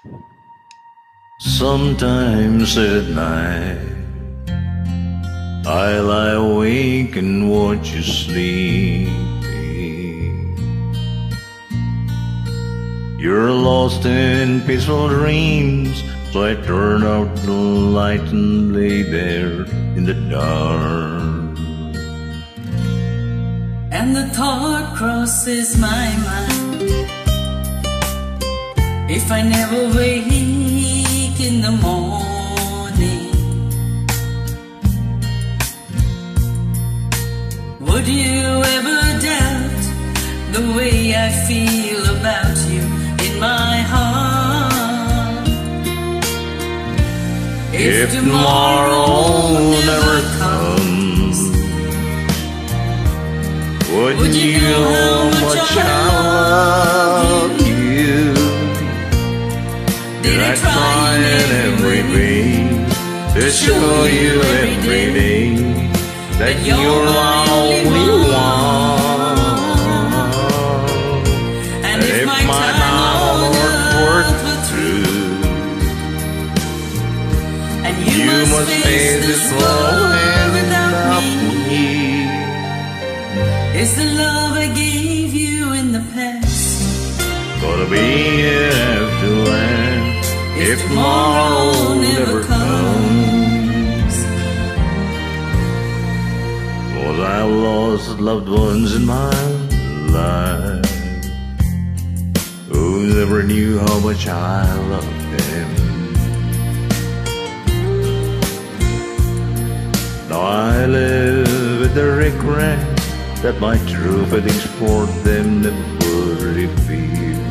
Sometimes at night I lie awake and watch you sleeping. You're lost in peaceful dreams, so I turn out the light and lay there in the dark. And the thought crosses my mind, if I never wake in the morning, would you ever doubt the way I feel about you in my heart? If tomorrow never comes, would you know how much I love you? Did I try in every way to show you every day that you're my only one? And if my time on earth were through, and you must face this world without me, is the love I gave you in the past gonna be here after land if tomorrow never comes? 'Cause I've lost loved ones in my life who never knew how much I loved them. Now I live with the regret that my true feelings for them never revealed.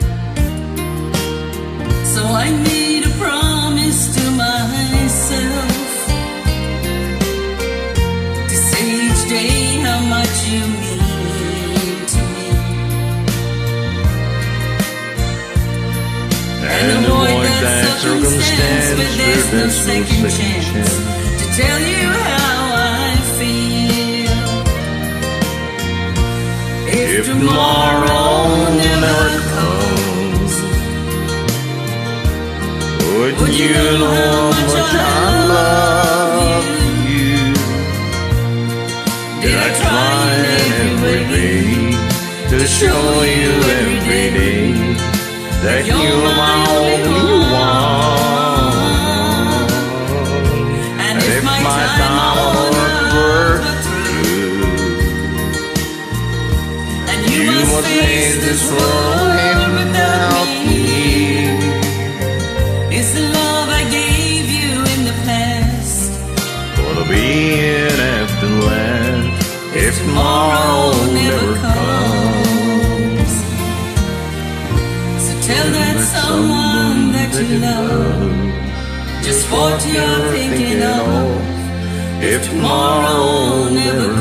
So I made a promise to myself to say each day how much you mean to me, and avoid that circumstance where there's no second chance to tell you how I feel. If tomorrow never comes, would you know how much I love you? Did I try in every way to show you every day that you're my only one? And if my time on earth were through, and you must face this world without me, is the love I gave you in the past gonna be in afterland if tomorrow never comes? So tell that someone that you love just what you're thinking of if tomorrow never